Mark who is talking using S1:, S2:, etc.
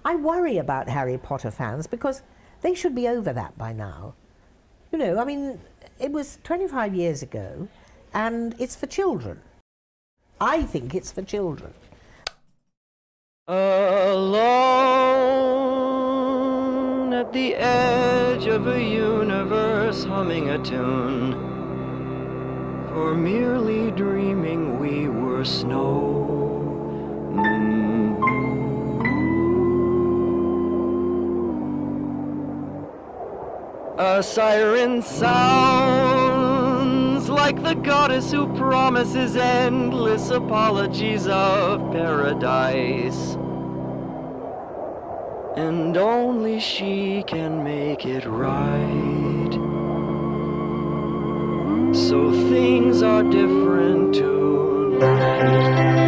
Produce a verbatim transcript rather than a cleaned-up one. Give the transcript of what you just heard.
S1: I worry about Harry Potter fans because they should be over that by now. You know, I mean, it was twenty-five years ago, and it's for children. I think it's for children.
S2: Alone at the edge of a universe, humming a tune, for merely dreaming we were snow. Mm-hmm. A siren sounds like the goddess who promises endless apologies of paradise. And only she can make it right. So things are different tonight.